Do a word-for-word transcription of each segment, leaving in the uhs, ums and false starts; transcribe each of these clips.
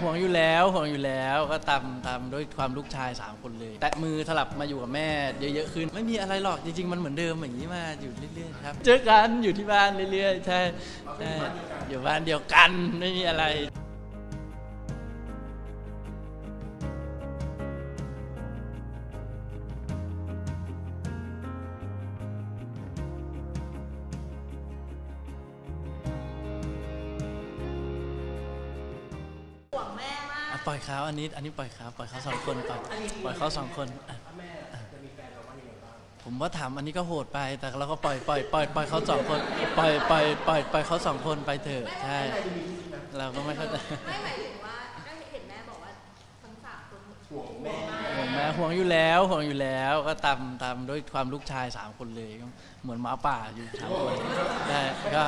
ห่วงอยู่แล้วห่วงอยู่แล้วก็ตามตามด้วยความลูกชายสามคนเลยแตะมือสลับมาอยู่กับแม่เยอะๆขึ้นไม่มีอะไรหรอกจริงๆมันเหมือนเดิมอย่างนี้มาอยู่เรื่อยๆครับเจอกันอยู่ที่บ้านเรื่อยๆใช่ใช่อยู่บ้านเดียวกันไม่มีอะไรปล่อยเขาอันนี้อันนี้ปล่อยเขาปล่อยเขาสองคนปล่อยปล่อยเขาสองคนผมว่าถามอันนี้ก็โหดไปแต่เราก็ปล่อยปล่อยปล่อยปล่อยเขาสองคนปล่อยปล่อยปล่อยปล่อยเขาสองคนไปเถอะใช่เราก็ไม่เข้าใจไม่หมายถึงว่าก็เห็นแม่บอกว่าทั้งสามคนห่วงแม่ห่วงแม่ห่วงอยู่แล้วห่วงอยู่แล้วก็ตามตามด้วยความลูกชายสามคนเลยเหมือนหมาป่าอยู่สามคนได้ก็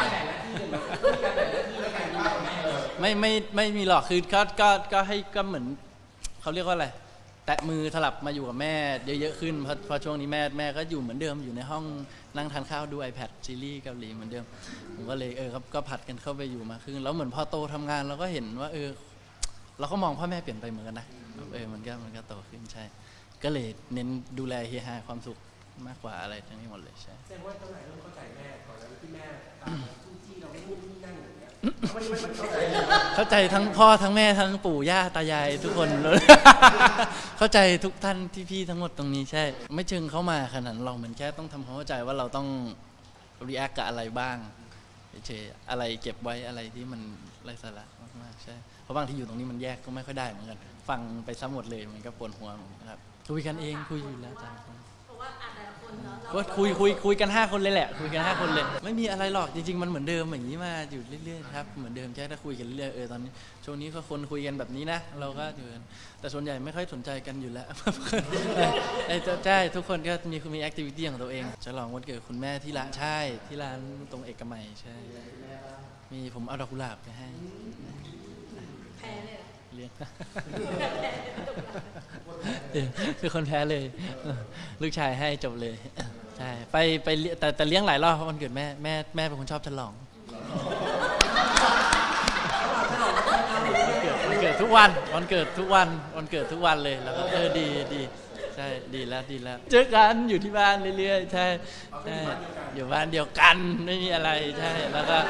ไม่ไม่ไม่มีหรอกคือก็ก็ก็ให้ก็เหมือนเขาเรียกว่าอะไรแตะมือสลับมาอยู่กับแม่เยอะๆขึ้นเพราะเพราะช่วงนี้แม่แม่ก็อยู่เหมือนเดิมอยู่ในห้องนั่งทานข้าวดู iPad ซีรีส์เกาหลีเหมือนเดิมผมก็เลยเออก็ผัดกันเข้าไปอยู่มาขึ้นแล้วเหมือนพอโตทำงานเราก็เห็นว่าเออเราก็มองพ่อแม่เปลี่ยนไปเหมือนกันนะเออมันก็มันก็โตขึ้นใช่ก็เลยเน้นดูแลเฮียฮาความสุขมากกว่าอะไรทั้งนี้หมดเลยใช่แสดงว่าตอนไหนเริ่มเข้าใจแม่ก่อนแล้วที่แม่ที่เราไม่พูดที่นั่งอย่างเงี้ยเข้าใจทั้งพ่อทั้งแม่ทั้งปู่ย่าตายายทุกคนเลยเข้าใจทุกท่านที่พี่ทั้งหมดตรงนี้ใช่ไม่เชิงเข้ามาขนาดเราเหมือนแค่ต้องทำความเข้าใจว่าเราต้องรีแอคกับอะไรบ้างเฉยอะไรเก็บไว้อะไรที่มันไร้สาระมากๆใช่เพราะบางที่อยู่ตรงนี้มันแยกก็ไม่ค่อยได้เหมือนกันฟังไปซ้ำหมดเลยมันก็ปวดหัวนะครับคุยกันเองคุยอยู่แล้วจ้าก็คุยคุยคุยกันห้าคนเลยแหละคุยกันห้าคนเลยไม่มีอะไรหรอกจริงๆมันเหมือนเดิมอย่างนี้มาอยู่เรื่อยๆครับเหมือนเดิมแค่ถ้าคุยกันเรื่อยเออตอนนี้ช่วงนี้ก็คนคุยกันแบบนี้นะเราก็อยู่แต่ส่วนใหญ่ไม่ค่อยสนใจกันอยู่แล้วไอ้ใช่ทุกคนก็มีมีแอคทิวิตี้ของตัวเองฉลองวันเกิดคุณแม่ที่ร้านใช่ที่ร้านตรงเอกมัยใช่มีผมเอาดอกกุหลาบไปให้แพ้เลยเลี้ยงคือคนแพ้เลยลูกชายให้จบเลยใช่ไปไปแต่แต่เลี้ยงหลายรอบเพราะวันเกิดแม่แม่แม่เป็นคนชอบฉลองวันเกิดทุกวันวันเกิดทุกวันวันเกิดทุกวันเลยแล้วก็เออดีดีใช่ดีแล้วดีแล้วเจอกันอยู่ที่บ้านเรื่อยๆใช่ใช่อยู่บ้านเดียวกันไม่มีอะไรใช่แล้วก็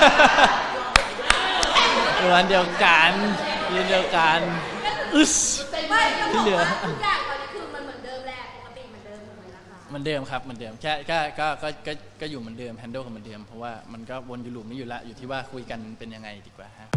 อยู่บ้านเดียวกันยืนเดียวกันอึสที่เหลือทุกอย่างตอนนี้คือมันเหมือนเดิมแหละปกติเหมือนเดิมเลยนะคะเหมือนเดิมครับเหมือนเดิมแค่ก็ก็ก็ก็ก็อยู่เหมือนเดิมแฮนเดิลกับเหมือนเดิมเพราะว่ามันก็วนอยู่หลุมนี้อยู่แล้วอยู่ที่ว่าคุยกันเป็นยังไงดีกว่าฮะ